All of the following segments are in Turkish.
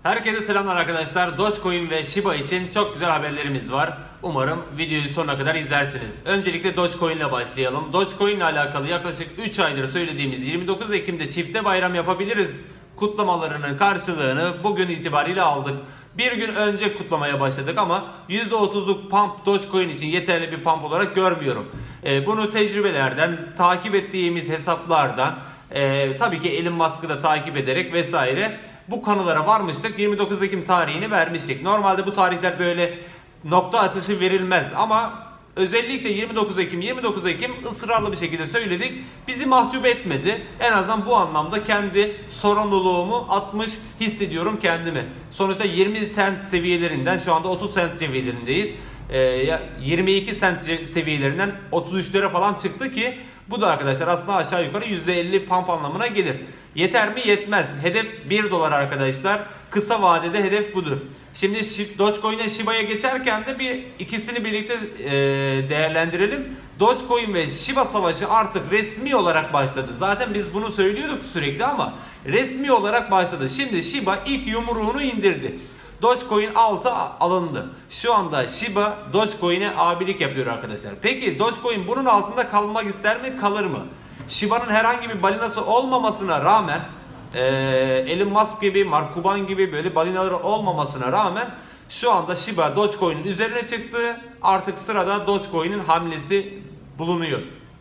Herkese selamlar arkadaşlar. Dogecoin ve Shiba için çok güzel haberlerimiz var. Umarım videoyu sonuna kadar izlersiniz. Öncelikle Dogecoin ile başlayalım. Dogecoin ile alakalı yaklaşık 3 aydır söylediğimiz 29 Ekim'de çifte bayram yapabiliriz kutlamalarının karşılığını bugün itibariyle aldık. Bir gün önce kutlamaya başladık ama %30'luk pump Dogecoin için yeterli bir pump olarak görmüyorum. Bunu tecrübelerden, takip ettiğimiz hesaplardan, tabii ki Elon Musk'ı da takip ederek vesaire bu kanılara varmıştık. 29 Ekim tarihini vermiştik. Normalde bu tarihler böyle nokta atışı verilmez ama özellikle 29 Ekim ısrarlı bir şekilde söyledik. Bizi mahcup etmedi. En azından bu anlamda kendi sorumluluğumu atmış hissediyorum kendimi. Sonuçta 20 sent seviyelerinden şu anda 30 sent seviyelerindeyiz. 22 sent seviyelerinden 33'lere falan çıktı ki bu da arkadaşlar aslında aşağı yukarı %50 pump anlamına gelir. Yeter mi? Yetmez. Hedef 1 dolar arkadaşlar. Kısa vadede hedef budur. Şimdi Dogecoin ile Shiba'ya geçerken de ikisini birlikte değerlendirelim. Dogecoin ve Shiba savaşı artık resmi olarak başladı. Zaten biz bunu söylüyorduk sürekli ama resmi olarak başladı. Şimdi Shiba ilk yumruğunu indirdi. Dogecoin altı alındı. Şu anda Shiba Dogecoin'e abilik yapıyor arkadaşlar. Peki Dogecoin bunun altında kalmak ister mi? Kalır mı? Shiba'nın herhangi bir balinası olmamasına rağmen Elon Musk gibi, Mark Cuban gibi böyle balinaları olmamasına rağmen şu anda Shiba Dogecoin'in üzerine çıktı. Artık sırada Dogecoin'in hamlesi bulunuyor.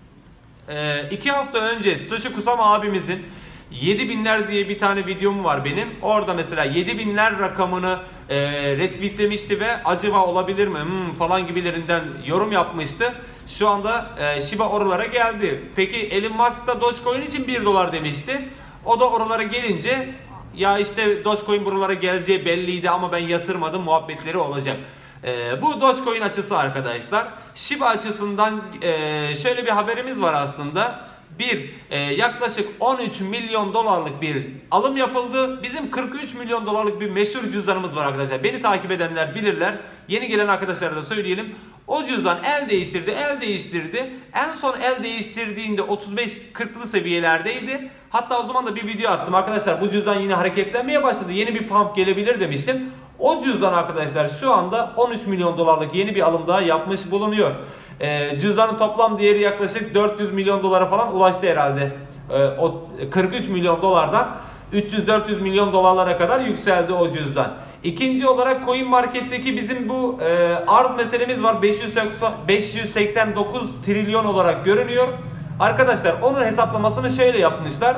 2 hafta önce Satoshi Kusama abimizin 7000'ler diye bir tane videom var benim. Orada mesela 7000'ler rakamını retweetlemişti ve acaba olabilir mi falan gibilerinden yorum yapmıştı. Şu anda Shiba oralara geldi. Peki Elon Musk da Dogecoin için 1 dolar demişti. O da oralara gelince ya işte Dogecoin buralara geleceği belliydi ama ben yatırmadım muhabbetleri olacak. Bu Dogecoin açısı arkadaşlar. Shiba açısından şöyle bir haberimiz var aslında. Yaklaşık 13 milyon dolarlık bir alım yapıldı. Bizim 43 milyon dolarlık bir meşhur cüzdanımız var arkadaşlar. Beni takip edenler bilirler. Yeni gelen arkadaşlara da söyleyelim. O cüzdan el değiştirdi. En son el değiştirdiğinde 35-40'lı seviyelerdeydi. Hatta o zaman da bir video attım arkadaşlar. Bu cüzdan yine hareketlenmeye başladı. Yeni bir pump gelebilir demiştim. O cüzdan arkadaşlar şu anda 13 milyon dolarlık yeni bir alım daha yapmış bulunuyor. Cüzdanın toplam değeri yaklaşık 400 milyon dolara falan ulaştı herhalde. O 43 milyon dolardan 300-400 milyon dolarlara kadar yükseldi o cüzdan. İkinci olarak Coin Market'teki bizim bu arz meselemiz var. 589 trilyon olarak görünüyor. Arkadaşlar onun hesaplamasını şöyle yapmışlar.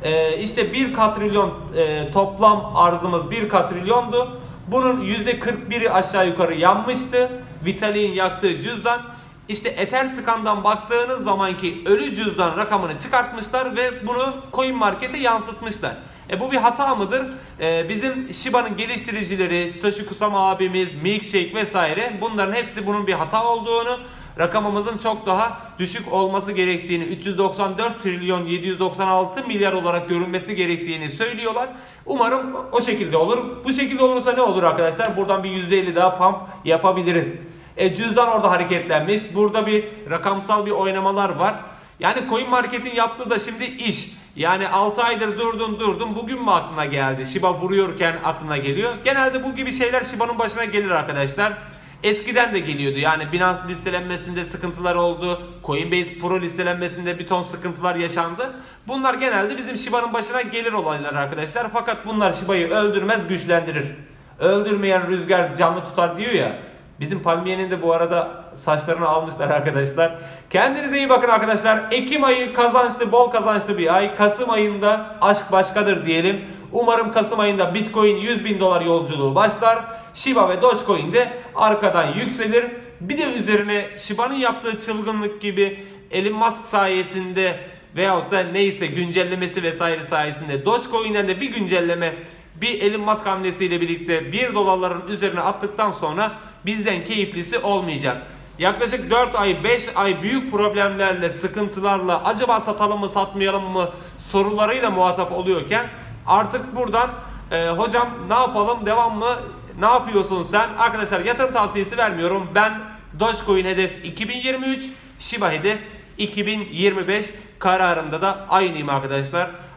İşte 1 katrilyon toplam arzımız 1 katrilyondu. Bunun %41'i aşağı yukarı yanmıştı. Vitalik'in yaktığı cüzdan. İşte Etherscan'dan baktığınız zamanki ölü cüzdan rakamını çıkartmışlar ve bunu Coin Market'e yansıtmışlar. Bu bir hata mıdır? Bizim Shiba'nın geliştiricileri, Satoshi Kusama abimiz, Milkshake vesaire bunların hepsi bunun bir hata olduğunu, rakamımızın çok daha düşük olması gerektiğini, 394 trilyon 796 milyar olarak görünmesi gerektiğini söylüyorlar. Umarım o şekilde olur. Bu şekilde olursa ne olur arkadaşlar? Buradan bir %50 daha pump yapabiliriz. Cüzdan orada hareketlenmiş. Burada bir rakamsal bir oynamalar var. Yani Coin Market'in yaptığı da şimdi iş. Yani 6 aydır durdun bugün mü aklına geldi? Shiba vuruyorken aklına geliyor. Genelde bu gibi şeyler Shiba'nın başına gelir arkadaşlar. Eskiden de geliyordu. Yani Binance listelenmesinde sıkıntılar oldu. Coinbase Pro listelenmesinde bir ton sıkıntılar yaşandı. Bunlar genelde bizim Shiba'nın başına gelir olaylar arkadaşlar. Fakat bunlar Shiba'yı öldürmez, güçlendirir. Öldürmeyen rüzgar canlı tutar diyor ya. Bizim Palmiye'nin de bu arada saçlarını almışlar arkadaşlar. Kendinize iyi bakın arkadaşlar. Ekim ayı kazançlı, bol kazançlı bir ay. Kasım ayında aşk başkadır diyelim. Umarım Kasım ayında Bitcoin 100.000 dolar yolculuğu başlar. Shiba ve Dogecoin de arkadan yükselir. Bir de üzerine Shiba'nın yaptığı çılgınlık gibi Elon Musk sayesinde veyahut da neyse güncellemesi vesaire sayesinde Dogecoin'den de bir güncelleme, bir Elon Musk hamlesiyle birlikte 1 dolarların üzerine attıktan sonra bizden keyiflisi olmayacak. Yaklaşık 4 ay 5 ay büyük problemlerle, sıkıntılarla acaba satalım mı satmayalım mı sorularıyla muhatap oluyorken artık buradan hocam ne yapalım, devam mı, ne yapıyorsun sen? Arkadaşlar yatırım tavsiyesi vermiyorum. Ben Dogecoin hedef 2023, Shiba hedef 2025 kararında da aynıyım arkadaşlar.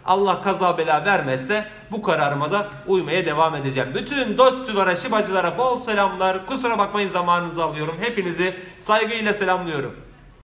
Allah kaza bela vermezse bu kararıma da uymaya devam edeceğim. Bütün Doge'culara, Shiba'cılara bol selamlar. Kusura bakmayın, zamanınızı alıyorum. Hepinizi saygıyla selamlıyorum.